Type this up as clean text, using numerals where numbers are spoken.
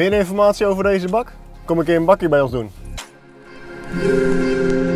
Meer informatie over deze bak? Kom een keer een bakje bij ons doen.